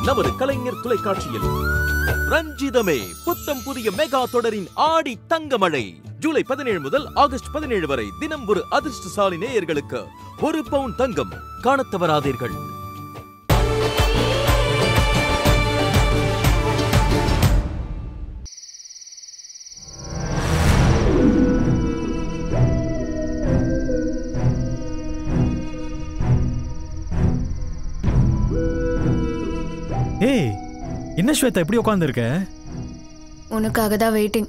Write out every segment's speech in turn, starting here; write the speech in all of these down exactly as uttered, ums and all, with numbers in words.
நமது கலைஞர் தொலைக்காட்சியில். ரஞ்சிதமே புத்தம் புதிய மெகா தொடரின் ஆடி தங்கமழை ஜூலை பதினேழு முதல் ஆகஸ்ட் பதினேழு வரை தினம் ஒரு அதிர்ஷ்டசாலி நேயர்களுக்கு ஒரு பவுன் தங்கம் காணத் தவறாதீர்கள். ஏய், என்ன ஸ்வேதா இப்படி உட்கார்ந்திருக்க? உனக்காக தான் வெயிட்டிங்.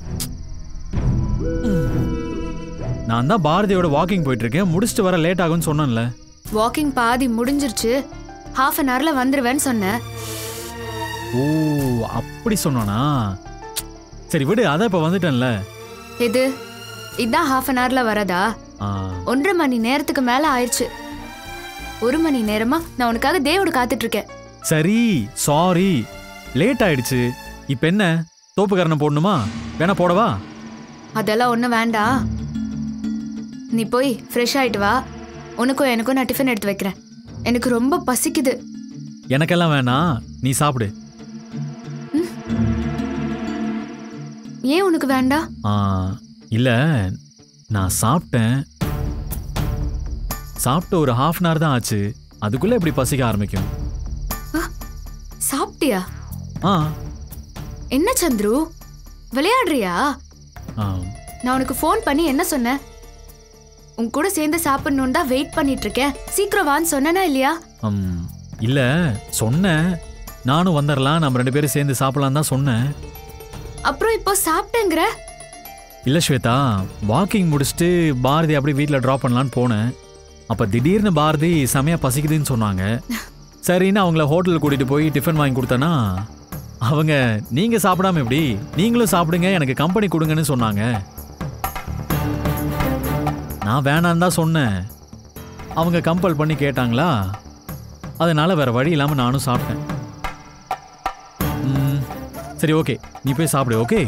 நான் தான் பாரதியோட வாக்கிங் போயிட்டு இருக்கேன். முடிச்சிட்டு வர லேட் ஆகும்னு சொன்னேன்ல. வாக்கிங் பாதி முடிஞ்சிருச்சு, ஹாஃப் அன் ஹவர்ல வந்துருவேன்னு சொன்னேன். ஓ, அப்படி சொன்னானா? சரி விடு, அதான் இப்ப வந்துட்டேன்ல. இது இதான் ஹாஃப் அன் ஹவர்ல வரதா? ஒன்றரை மணி நேரத்துக்கு மேல ஆயிடுச்சு. ஒரு மணி நேரமா நான் உனக்காக தேவோட காத்துட்டு இருக்கேன். சரி, சாரி, லேட் ஆயிடுச்சு. இப்ப என்ன, தோப்புக்கரணம் போடணுமா? வேணா போடவா? அதெல்லாம் ஒன்றும் வேண்டாம். நீ போய் ஃப்ரெஷ் ஆயிட்டு வா. உனக்கும் எனக்கும் நான் டிஃபன் எடுத்து வைக்கிறேன். எனக்கு ரொம்ப பசிக்குது. எனக்கெல்லாம் வேணாம், நீ சாப்பிடு. ஏன் உனக்கு வேண்டாம்? இல்ல, நான் சாப்பிட்டேன். சாப்பிட்டு ஒரு ஹாஃப் அன் ஹவர் தான் ஆச்சு. அதுக்குள்ள எப்படி பசிக்க ஆரம்பிக்கும்? சாப்பிட்டியா? ஆ. என்ன சந்துரு, விளையாடுறியா? நான் உனக்கு ஃபோன் பண்ணி என்ன சொன்னேன்? உன் கூட சேர்ந்து சாப்பிடணும் தான் வெயிட் பண்ணிட்டு இருக்கேன், சீக்கிரம் வான்னு சொன்னனா இல்லையா? இல்ல, சொன்னேன். நானும் வந்துடலாம், நம்ம ரெண்டு பேரும் சேர்ந்து சாப்பிடலாம் தான் சொன்னேன். அப்புறம் இப்போ சாப்பிட்டேங்கிற? இல்ல ஸ்வேதா, வாக்கிங் முடிச்சுட்டு பாரதி அப்படியே வீட்டில் ட்ராப் பண்ணலான்னு போனேன். அப்ப திடீர்னு பாரதி செமையா பசிக்குதுன்னு சொன்னாங்க. சரின்னு அவங்கள ஹோட்டலுக்கு கூட்டிட்டு போய் டிஃபன் வாங்கி கொடுத்தனா, அவங்க நீங்க சாப்பிடாம எப்படி, நீங்களும் சாப்பிடுங்க, எனக்கு கம்பெனி கொடுங்கன்னு சொன்னாங்க. நான் வேணான்னு தான் சொன்னேன். அவங்க கம்பல் பண்ணி கேட்டாங்களா, அதனால வேற வழி இல்லாம நானும் சாப்பிட்டேன். சரி, ஓகே, நீ போய் சாப்பிடு. ஓகே.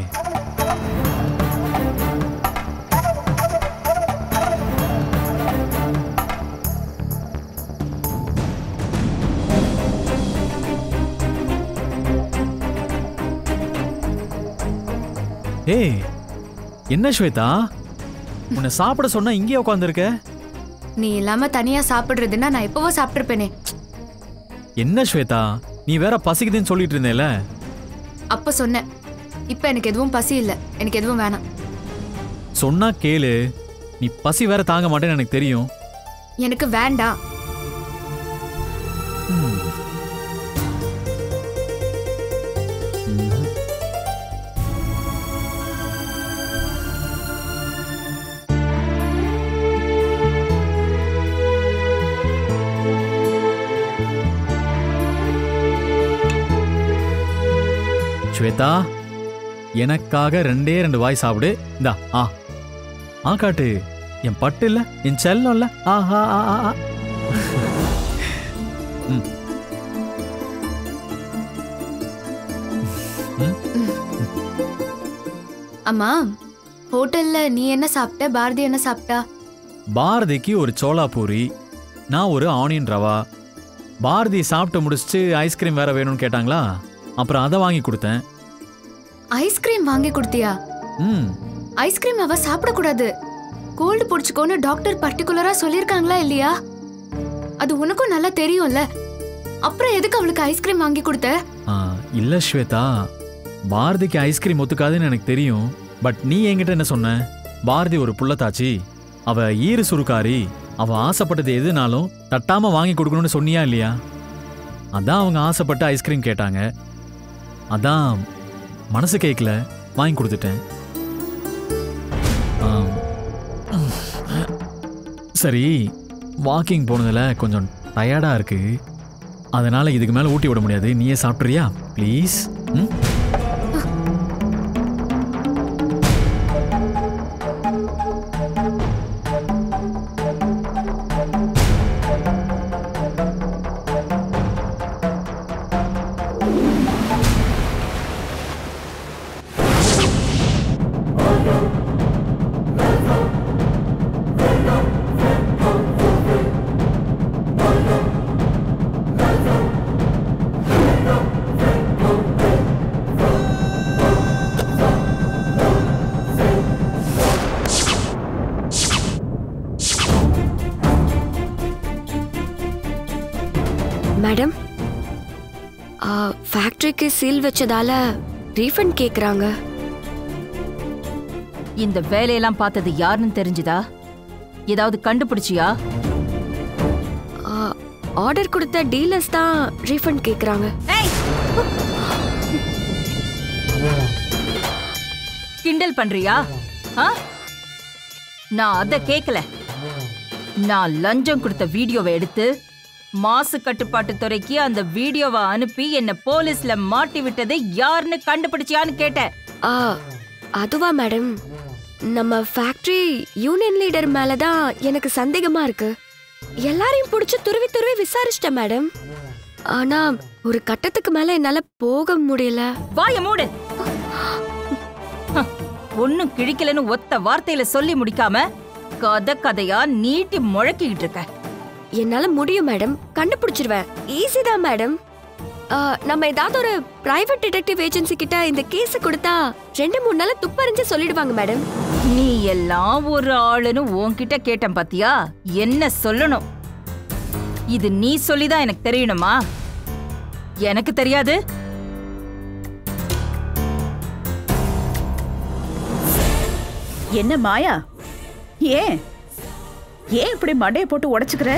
ஏய், என்ன ஸ்வேதா, உன்னை சாப்பிட சொன்னா இங்கே உட்காந்துருக்க? நீ இல்லாம தனியா சாப்பிடுறதுன்னா நான் எப்பவோ சாப்பிட்டிருப்பேனே. என்ன ஸ்வேதா, நீ வேற பசிக்குதுன்னு சொல்லிட்டு இருந்தேல? அப்ப சொன்னேன். இப்ப எனக்கு எதுவும் பசி இல்ல, எனக்கு எதுவும் வேணாம். சொன்னா கேளு, நீ பசி வேற தாங்க மாட்டேன்னு எனக்கு தெரியும். எனக்கு வேண்டாம். ஸ்வேதா, எனக்காக ரெண்டே ரெண்டு வாய் சாப்பிடு. இந்தா. ஆ ஆ காட்டு. என் பட்டு இல்ல, என் செல்லம் இல்ல. ஆஹா ஆ ஆ. அம்மா, ஹோட்டல்ல நீ என்ன சாப்பிட்ட, பாரதி என்ன சாப்பிட்டா? பாரதிக்கு ஒரு சோளா பூரி, நான் ஒரு ஆனியன் ரவா. பாரதி சாப்பிட்டு முடிச்சுட்டு ஐஸ்கிரீம் வேற வேணும்னு கேட்டாங்களா, அப்புறம் அதை வாங்கி கொடுத்தேன். ஐஸ்கிரீம் வாங்கி கொடுத்தியா? ம். ஐஸ்கிரீம் அவ சாப்பிட கூடாது, கோல்டு பிடிச்சுக்கோன்னு டாக்டர் பர்டிகுலரா சொல்லிருக்காங்களா இல்லையா? அது உனக்கும் நல்லா தெரியும்ல, அப்புறம் எதுக்கு அவளுக்கு ஐஸ்கிரீம் வாங்கி கொடுத்த? இல்ல ஸ்வேதா, பாரதிக்கு ஐஸ்கிரீம் ஒத்துக்காதுன்னு எனக்கு தெரியும். பட் நீ என்கிட்ட என்ன சொன்ன? பாரதி ஒரு புள்ளத்தாச்சி, அவ ஈரு சுருக்காரி, அவ ஆசைப்பட்டது எதுனாலும் தட்டாம வாங்கி கொடுக்கணும்னு சொன்னியா இல்லையா? அதான் அவங்க ஆசைப்பட்டு ஐஸ்கிரீம் கேட்டாங்க. அதான் மனசு கேட்கல, வாங்கி கொடுத்துட்டேன். சரி, வாக்கிங் போனதுல கொஞ்சம் டயர்டா இருக்கு, அதனால இதுக்கு மேல ஊட்டி விட முடியாது. நீயே சாப்பிட்றியா ப்ளீஸ்? ம். No. ஃபேக்டரிக்கு சீல் வச்சதால ரீஃபண்ட் கேக்குறாங்க. இந்த வேலையெல்லாம் பார்த்தது யாருன்னு தெரிஞ்சுதா? ஏதாவது கண்டுபிடிச்சியா? ஆர்டர் கொடுத்த டீலர்ஸ் தான் ரீஃபண்ட் கேக்குறாங்க. கிண்டல் பண்றியா? நான் அத கேக்கல. நான் லஞ்சம் கொடுத்த வீடியோவை எடுத்து மாசு கட்டுப்பாட்டு துறைக்கு அந்த வீடியோவை அனுப்பி என்ன போலீஸ்ல மாட்டி விட்டதை யாருன்னு கண்டுபிடிச்சியான்னு கேட்டேன். அதுவா மேடம், நம்ம ஃபேக்டரி யூனியன் லீடர் மேலதான் எனக்கு சந்தேகமா இருக்கு. எல்லாரையும் புடிச்சு துருவி துருவி விசாரிச்சிட்டேன் மேடம். ஆனா ஒரு கட்டத்துக்கு மேல என்னால போக முடியல. வாய மூடு. ஒன்னும் கிழிக்கலன்னு ஒத்த வார்த்தையில சொல்லி முடிக்காம கதை கதையா நீட்டி முழக்கிட்டு இருக்க. என்னால முடியும் மேடம், கண்டுபிடிச்சிருவேன். ஈஸி தான் மேடம். நம்ம ஏதாவது ஒரு பிரைவேட் டிடெக்டிவ் ஏஜென்சி கிட்ட இந்த கேஸ் கொடுத்தா ரெண்டு மூணு நாள் துப்பறிஞ்சு சொல்லிடுவாங்க மேடம். நீ எல்லாம் ஒரு ஆளுன்னு உன்கிட்ட கேட்டேன் பாத்தியா? என்ன சொல்லணும்? இது நீ சொல்லிதான் எனக்கு தெரியணுமா? எனக்கு தெரியாது. என்ன மாயா, ஏன் ஏன் இப்படி மண்டைய போட்டு உடைச்சுக்கிற?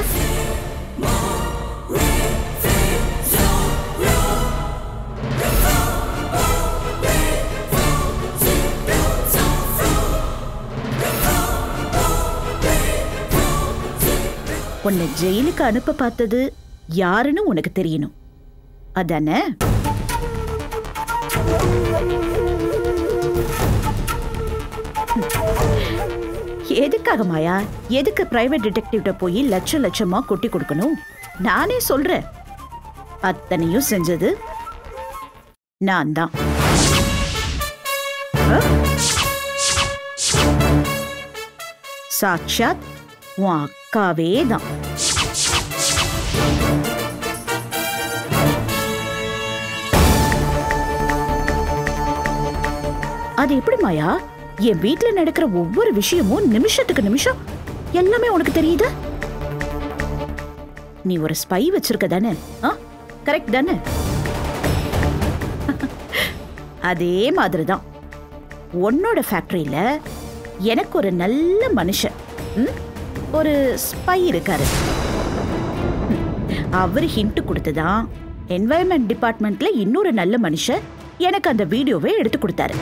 உன்னை ஜெயிலுக்கு அனுப்ப பார்த்தது யாருன்னு உனக்கு தெரியணும், அதானே? எதுக்காக மாயா, எதுக்கு பிரைவேட் டிடெக்டிவ்ட்ட போய் லட்சம் லட்சமா கொட்டி கொடுக்கணும்? நானே சொல்றேன், அத்தனையும் செஞ்சது நான் தான். சாட்சாத் உன் அக்காவே தான். அது எப்படி மாயா, என் வீட்டுல நடக்கிற ஒவ்வொரு விஷயமும் நிமிஷத்துக்கு நிமிஷம் எல்லாமே உனக்கு தெரியுது? நீ ஒரு ஸ்பை வச்சிருக்க தானே? கரெக்ட் தானே? அதே மாதிரிதான் உன்னோட ஃபேக்டரியில எனக்கு ஒரு நல்ல மனுஷன், ஒரு ஸ்பை இருக்காரு. அவரு ஹிண்ட் கொடுத்துதான் என்வாயர்மெண்ட் டிபார்ட்மெண்ட்ல இன்னொரு நல்ல மனுஷன் எனக்கு அந்த வீடியோவை எடுத்து கொடுத்தாரு.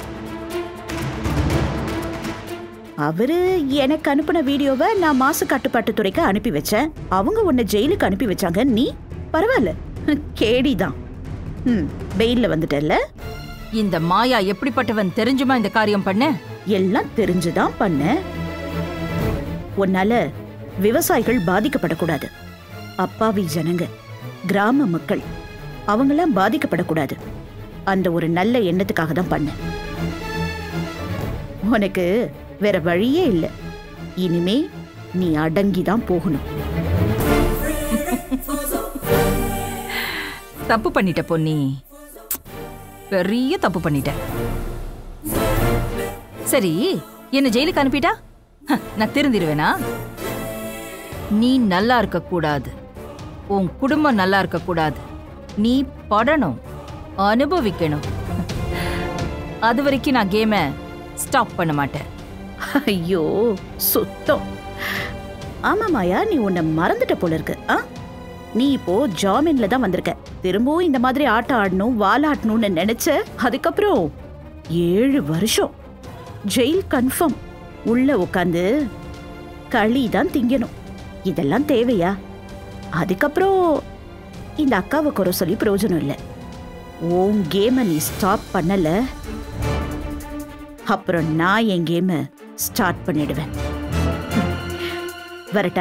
அவரு எனக்கு அனுப்பின வீடியோவை நான் மாசு கட்டுப்பாட்டு துறைக்கு அனுப்பி வச்சேன். அவங்க உன்னை ஜெயிலுக்கு அனுப்பி வச்சாங்க. நீ பரவாயில்ல, கேடிதான், பெயில்ல வந்துட்டல்ல. இந்த மாயா எப்படிப்பட்டவன் தெரிஞ்சுமா இந்த காரியம் பண்ண? எல்லாம் தெரிஞ்சுதான் பண்ண. உன்னால விவசாயிகள் பாதிக்கப்படக்கூடாது, அப்பாவி ஜனங்க, கிராம மக்கள் அவங்களாம் பாதிக்கப்படக்கூடாது. அந்த ஒரு நல்ல எண்ணத்துக்காக தான் பண்ண. உனக்கு வேற வழியே இல்லை. இனிமே நீ அடங்கிதான் போகணும். தப்பு பண்ணிட்ட பொன்னி, பெரிய தப்பு பண்ணிட்ட. சரி, என்ன ஜெயிலுக்கு அனுப்பிட்டா நான் திருந்திடுவேனா? நீ நல்லா இருக்க கூடாது, உன் குடும்பம் நல்லா இருக்க கூடாது. நீ படணும், அனுபவிக்கணும். அது வரைக்கும் நான் கேமை ஸ்டாப் பண்ண மாட்டேன். ஐயோ சுத்தம். ஆமா மாயா, நீ உன்னை மறந்துட்ட போல இருக்கு. நீ இப்போ ஜாமீன்ல தான் வந்திருக்க. திரும்பவும் இந்த மாதிரி ஆட்டம் ஆடணும், வாலாட்டணும்னு நினைச்ச. அதுக்கப்புறம் ஏழு வருஷம் ஜெயில் கன்ஃபார்ம். உள்ள உட்காந்து களி தான் திங்கணும். இதெல்லாம் தேவையா? அதுக்கப்புறம் இந்த அக்காவை குறை சொல்லி பிரயோஜனம் இல்லை. உன் கேமை நீ ஸ்டாப் பண்ணல, அப்புறம் நான் என் கேமை ஸ்டார்ட் பண்ணிடுவேன். வரட்டா?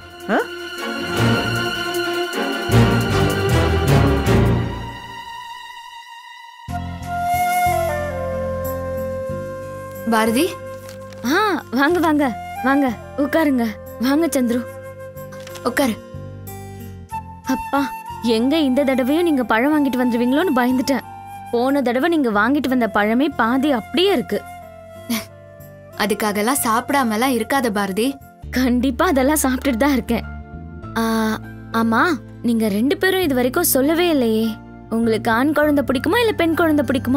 பாரதி, ஆ வாங்க வாங்க வாங்க, உட்காருங்க. வாங்க சந்துரு, உட்காரு. அப்பா, எங்க இந்த தடவையும் நீங்க பழம் வாங்கிட்டு வந்துருவீங்களோன்னு பயந்துட்டேன். போன தடவை நீங்க வாங்கிட்டு வந்த பழமே பாதி அப்படியே இருக்கு. அதுக்காகலாம் சாப்பிடாமலாம் இருக்காத பாரதி. கண்டிப்பா அதெல்லாம் சாப்பிட்டுட்டு தான் இருக்கேன். ஆமா, நீங்க ரெண்டு பேரும் இது வரைக்கும் சொல்லவே இல்லையே. உங்களுக்கு ஆண் குழந்தை பிடிக்குமா இல்ல பெண் குழந்தை பிடிக்குமா?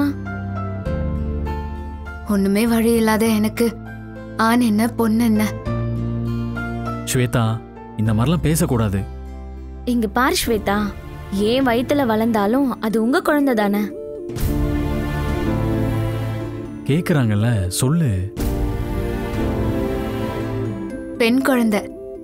ஒண்ணுமே வழி இல்லாத எனக்கு ஆண் என்ன பொண்ணு என்ன? ஸ்வேதா, இந்த மாதிரிலாம் பேசக்கூடாது. இங்க பாரு ஸ்வேதா, ஏன் வயித்துல வளர்ந்தாலும் அது உங்க குழந்தை தானே. கேக்குறாங்கல்ல, சொல்லு. பெண் குழந்தை.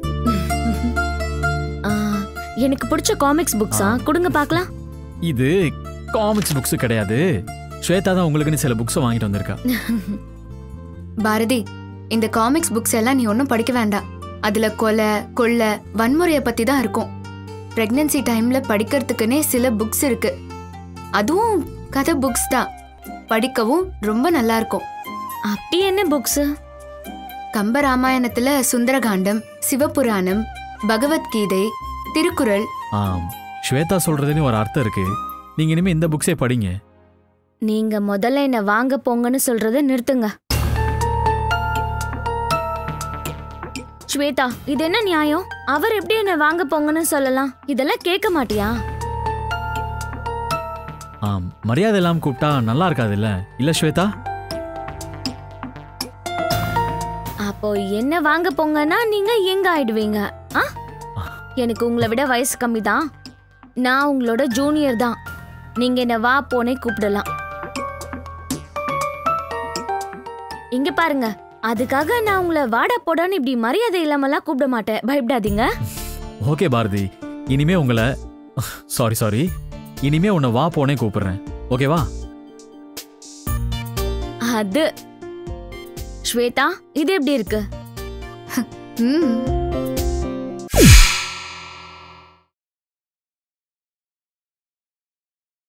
ஆ, எனக்கு பிடிச்ச காமிக்ஸ் புக்ஸா கொடுங்க பார்க்கலாம். இது காமிக்ஸ் புக்ஸ் கிடையாது. ஸ்வேதா தான் உங்களுக்குன்னு சில புக்ஸ் வாங்கிட்டு வந்திருக்கா. பாரதி, இந்த காமிக்ஸ் புக்ஸ் எல்லாம் நீ ஒன்றும் படிக்க வேண்டாம். அதுல கொலை கொள்ளை வன்முறையை பத்தி தான் இருக்கும். பிரெக்னன்சி டைம்ல படிக்கிறதுக்குன்னே சில புக்ஸ் இருக்கு. அதுவும் கதை புக்ஸ் தான். படிக்கவும் ரொம்ப நல்லா இருக்கும். அப்படி என்ன புக்ஸ்? கம்ப ராமாயணத்துல சுந்தரகாண்டம், சிவபுராணம், பகவத்கீதை, திருக்குறள். ஆம், ஸ்வேதா சொல்றதுன்னு ஒரு அர்த்தம் இருக்கு. நீங்க இனிமே இந்த புக்ஸே படிங்க. நீங்க முதல்ல என்ன வாங்க போங்கன்னு சொல்றத நிறுத்துங்க. ஸ்வேதா, இது என்ன நியாயம்? அவர் எப்படி என்ன வாங்க போங்கன்னு சொல்லலாம்? இதெல்லாம் கேட்க மாட்டியா? ஆம், மரியாதை இல்லாம கூப்பிட்டா நல்லா இருக்காது இல்ல இல்ல ஸ்வேதா? அப்போ என்ன வாங்க போங்கன்னா நீங்க எங்க ஆயிடுவீங்க? ஆ? எனக்கு உங்களை விட வயசு கம்மி தான். நான் உங்களோட ஜூனியர் தான். நீங்க என்ன வா போனே கூப்பிடலாம். இங்க பாருங்க, அதுக்காக நான் உங்களை வாடா போடான்னு இப்படி மரியாதை இல்லாமலாம் கூப்பிட மாட்டேன். பயப்படாதீங்க. ஓகே பாரதி, இனிமே உங்களை சாரி சாரி இனிமே உன்னை வா போனே கூப்பிடுறேன். ஓகேவா? அது ஸ்வேதா, இது எப்படி இருக்கு? ம்